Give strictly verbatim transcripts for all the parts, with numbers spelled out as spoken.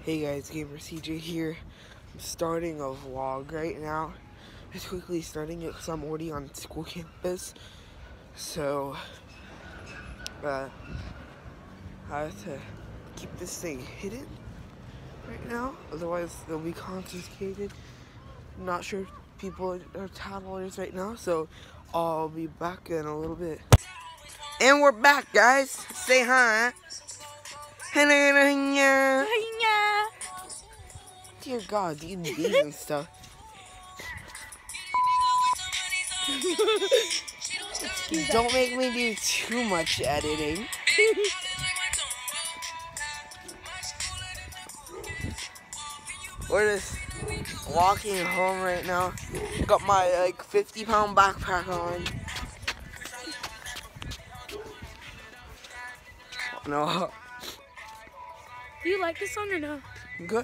Hey guys, Gamer C J here. I'm starting a vlog right now. Just quickly starting it because I'm already on school campus. So, uh, I have to keep this thing hidden right now. Otherwise, they'll be confiscated. I'm not sure if people are toddlers right now, so I'll be back in a little bit. And we're back, guys. Say hi. Dear God, these bees and stuff. Don't make me do too much editing. We're just walking home right now. Got my like fifty pound backpack on. No. Do you like this song or no? Good.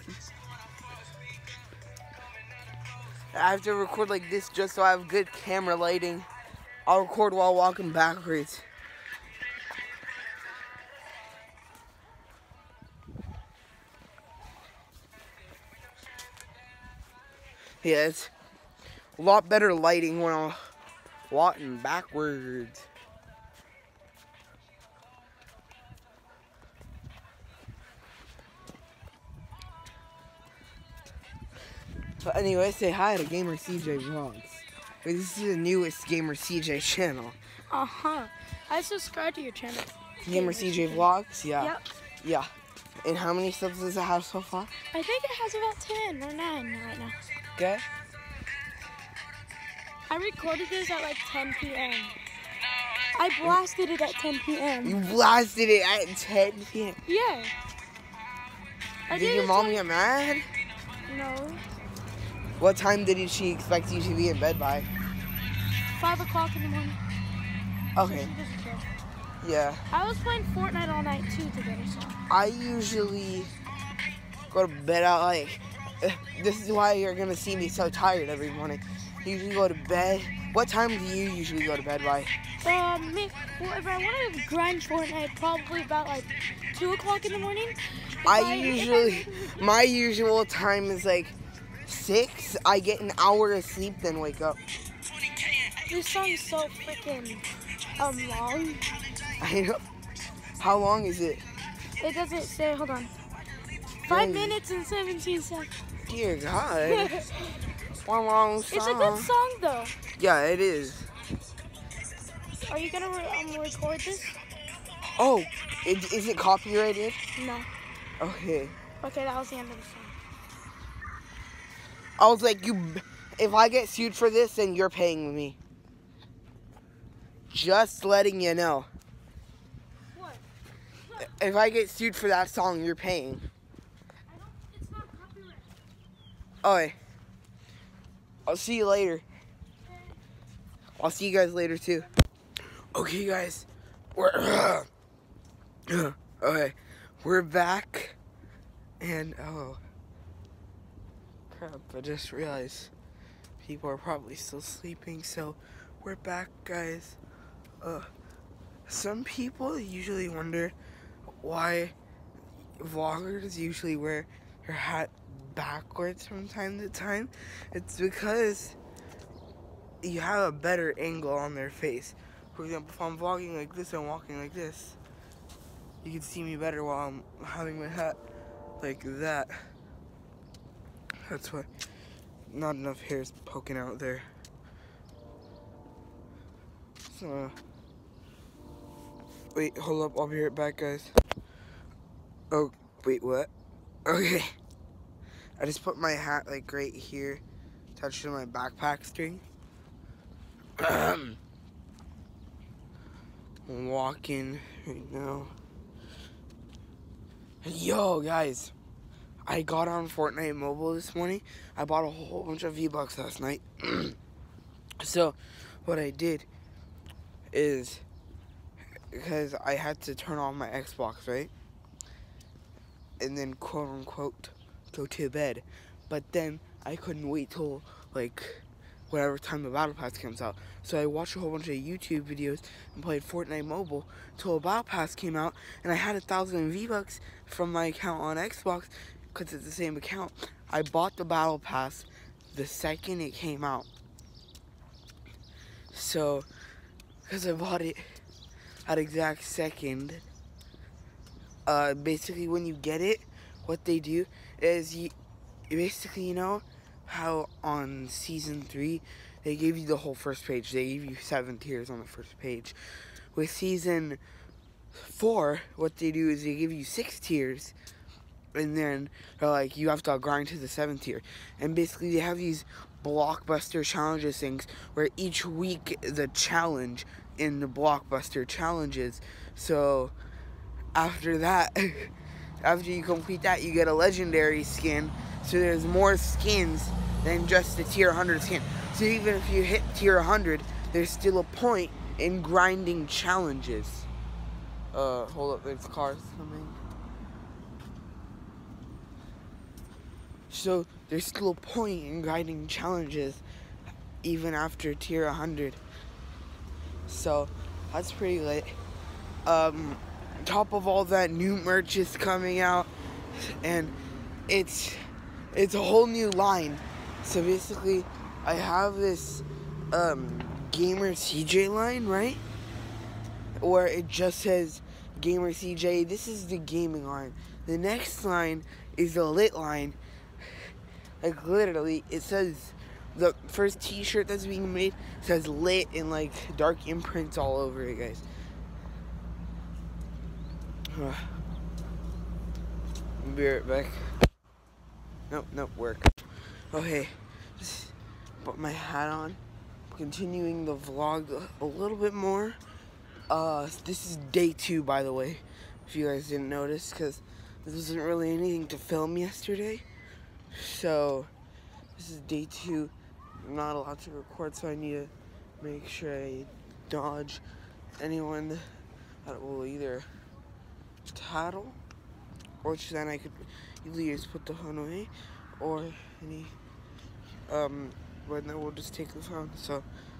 I have to record like this just so I have good camera lighting. I'll record while walking backwards. Yeah, it's a lot better lighting when I'm walking backwards. But anyway, say hi to Gamer C J Vlogs. This is the newest Gamer C J channel. Uh-huh. I subscribe to your channel. Gamer C J Vlogs? Yeah. Yep. Yeah. And how many subs does it have so far? I think it has about ten or nine right now. Okay. I recorded this at like ten P M I blasted it at ten P M You blasted it at ten P M Yeah. I Did did your it mom to- get mad? No. What time did she expect you to be in bed by? Five o'clock in the morning. Okay. She doesn't care. Yeah. I was playing Fortnite all night too together, so. I usually go to bed at like, this is why you're gonna see me so tired every morning. I usually go to bed. What time do you usually go to bed by? Um, me- well, if I want to grind Fortnite, probably about like two o'clock in the morning. If I usually, my usual time is like six. I get an hour of sleep, then wake up. This song's so freaking um long. I know. How long is it? It doesn't say. Hold on. Five Really? minutes and seventeen seconds. Dear God. One long song. It's a good song though. Yeah, it is. Are you gonna re um, record this? Oh, it, is it copyrighted? No. Okay. Okay, that was the end of the song. I was like, you. If I get sued for this, then you're paying me. Just letting you know. What? If I get sued for that song, you're paying. I don't. It's not copyright. Okay. I'll see you later. I'll see you guys later too. Okay, guys. We're okay. We're back, and oh crap! I just realized people are probably still sleeping. So we're back, guys. Uh, some people usually wonder why vloggers usually wear their hat backwards from time to time. It's because you have a better angle on their face. For example, if I'm vlogging like this and walking like this, you can see me better while I'm having my hat like that. That's why not enough hairs poking out there. So, wait, hold up, I'll be right back, guys. Oh, wait, what? Okay. I just put my hat like right here, attached to my backpack string. I'm walking right now. Yo, guys, I got on Fortnite Mobile this morning. I bought a whole bunch of V-Bucks last night. So, what I did is, because I had to turn on my Xbox, right? And then, quote unquote, go to bed. But then, I couldn't wait till, like, whatever time the Battle Pass comes out. So I watched a whole bunch of YouTube videos and played Fortnite Mobile till a Battle Pass came out, and I had a thousand V-Bucks from my account on Xbox, because it's the same account. I bought the battle pass the second it came out. So, because I bought it at exact second, uh, basically when you get it, what they do is you, basically, you know, how on season three, they gave you the whole first page. They gave you seven tiers on the first page. With season four, what they do is they give you six tiers, and then they're like, you have to grind to the seventh tier. And basically they have these blockbuster challenges things where each week the challenge in the blockbuster challenges. So after that, after you complete that, you get a legendary skin. So there's more skins than just the tier one hundred skin. So even if you hit tier one hundred, there's still a point in grinding challenges. Uh, hold up, there's cars coming. So there's still a point in grinding challenges even after tier one hundred. So that's pretty lit. Um, top of all that, new merch is coming out, and it's it's a whole new line. So basically, I have this um, Gamer C J line, right? Where it just says Gamer C J. This is the gaming line. The next line is the lit line. Like literally, it says the first T-shirt that's being made says lit in like dark imprints all over it, guys. Be right back. Nope, nope, work. Okay, just put my hat on. Continuing the vlog a little bit more. Uh, this is day two, by the way, if you guys didn't notice, because there wasn't really anything to film yesterday. So, this is day two. I'm not allowed to record, so I need to make sure I dodge anyone that will either tattle, or then I could either just put the phone away, or any, um, but then we'll just take the phone. So,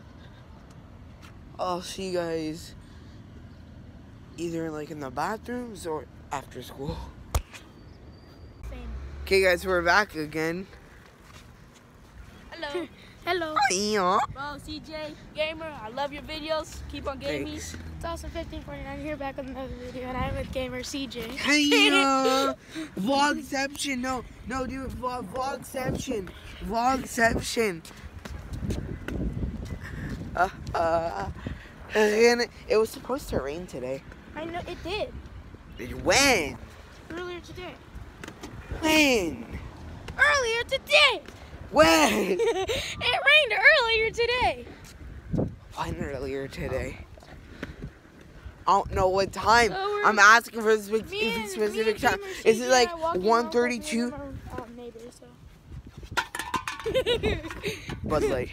I'll see you guys either like in the bathrooms or after school. Okay guys, we're back again. Hello. Hello. Yeah. Bro, C J, gamer, I love your videos. Keep on gaming. Thanks. It's awesome fifteen forty-nine here back with another video, and I'm with gamer C J. Hey, uh, Vlogception. No, no, do it. Vlog, Vlogception. Vlogception. Uh, uh, and it was supposed to rain today. I know, it did. When? Earlier today. When? Earlier today! When? It rained earlier today. When earlier today? I don't know what time. So I'm asking for a spe me and, specific me and time. Gamer Is C J it like are walking one around thirty-two? with our, um, neighbors, so. Bud Light.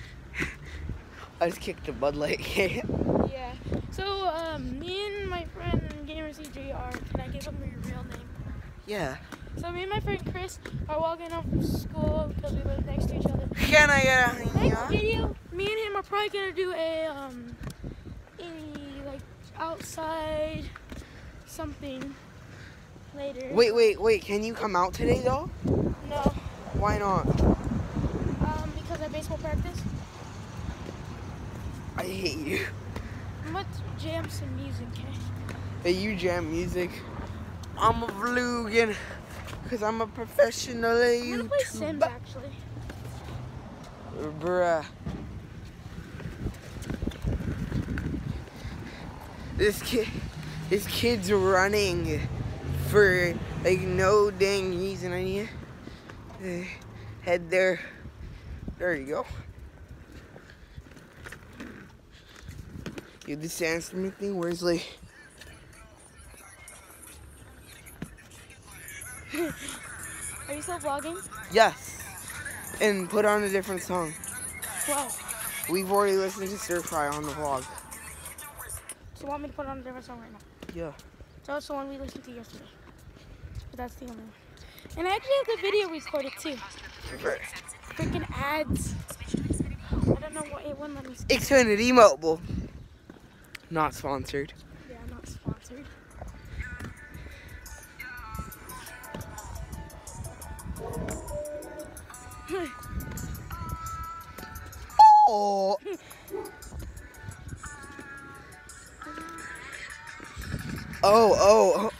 I just kicked the Bud Light. Yeah. So, um, me and my friend Gamer C J are, can I give him your real name? Yeah. So me and my friend Chris are walking home from school because we live next to each other. Can I get a Next yeah? video, me and him are probably gonna do a um, a like outside something later. Wait, wait, wait. Can you come out today though? No. Why not? Um, because of baseball practice. I hate you. Let's jam some music, okay? Hey, you jam music. I'm a vlogger. Cause I'm a professional I'm gonna play YouTuber. Sims actually. Bruh. This kid, this kid's running for like no dang reason. I need to head there. There you go. Dude, this Sandstorm thing, where's like? Are you still vlogging? Yes. And put on a different song. Wow. We've already listened to Stir Fry on the vlog. So you want me to put on a different song right now? Yeah. So that's the one we listened to yesterday. But that's the only one. And I actually have the video recorded too. Freaking ads. I don't know what it wouldn't let me skip. Xfinity Mobile. Not sponsored. Yeah, not sponsored. Oh. Oh, oh.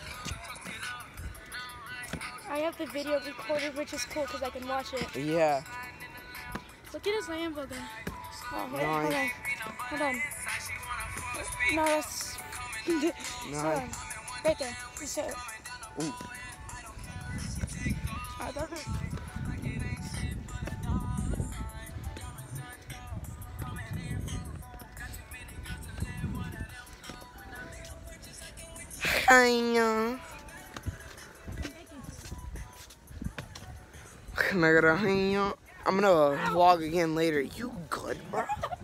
I have the video recorded, which is cool because I can watch it. Yeah. Look at his Lambo there. Oh, wait, Nice. hold on. Hold on. No, that's... Nice. Hold on. Right there. Just show it. Ooh. Oh, that hurt. I know. I'm gonna vlog again later. You good, bro?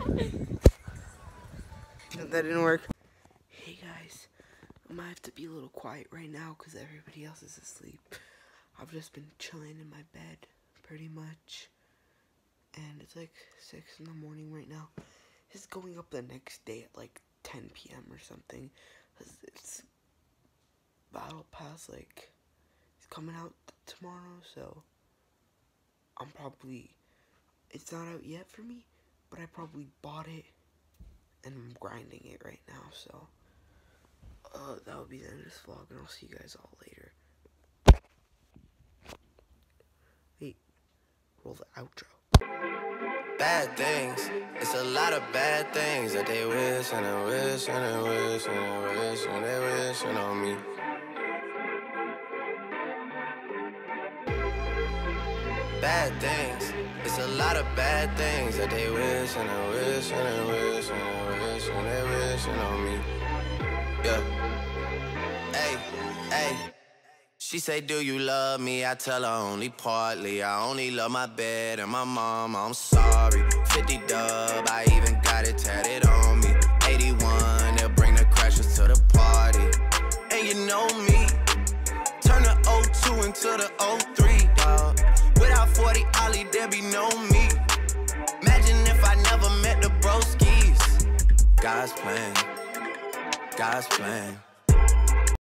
That didn't work. Hey guys, I might have to be a little quiet right now because everybody else is asleep. I've just been chilling in my bed pretty much, and it's like six in the morning right now. It's going up the next day at like ten p m or something. It's Battle Pass, like, it's coming out tomorrow, so I'm probably, it's not out yet for me, but I probably bought it, and I'm grinding it right now, so, uh, that will be the end of this vlog, and I'll see you guys all later. Wait, roll the outro. Bad things, it's a lot of bad things that they wish, and they wish, and they wish, and they wish, and they wishing on me. Bad things, it's a lot of bad things that they wish, and they wish, and they wish, and they wish, and they wishing on me. Yeah. Hey, hey. She say, do you love me? I tell her only partly. I only love my bed and my mom, I'm sorry. fifty dub, I even got it tatted on me. eighty-one, they'll bring the crashers to the party. And you know me, turn the oh two into the oh three, dawg. Without forty Ollie, there be no me. Imagine if I never met the broskies. God's plan, God's plan.